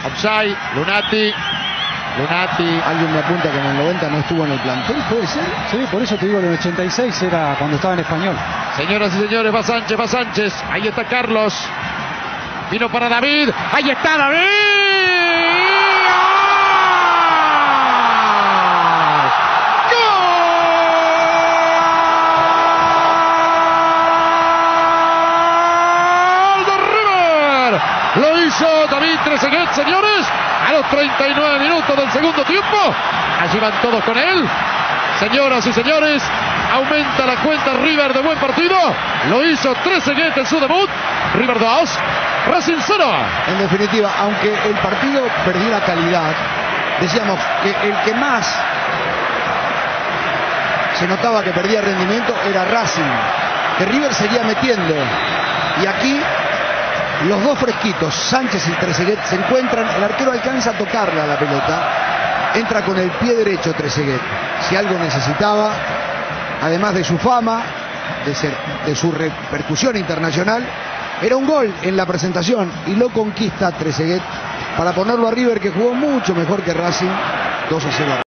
Offside, Lunati. Alguien me apunta que en el 90 no estuvo en el plantel, ¿puede ser? Sí, por eso te digo, en el 86 era cuando estaba en Español. Señoras y señores, va Sánchez. Ahí está Carlos. Vino para David. Ahí está David. Lo hizo David Trezeguet, señores, a los 39 minutos del segundo tiempo. Allí van todos con él. Señoras y señores, aumenta la cuenta River de buen partido. Lo hizo Trezeguet en su debut. River 2, Racing 0. En definitiva, aunque el partido perdió la calidad, decíamos que el que más se notaba que perdía rendimiento era Racing, que River seguía metiendo. Y aquí los dos fresquitos, Sánchez y Trezeguet, se encuentran. El arquero alcanza a tocarla a la pelota. Entra con el pie derecho Trezeguet. Si algo necesitaba, además de su fama, de su repercusión internacional, era un gol en la presentación. Y lo conquista Trezeguet para ponerlo a River, que jugó mucho mejor que Racing. 2-0.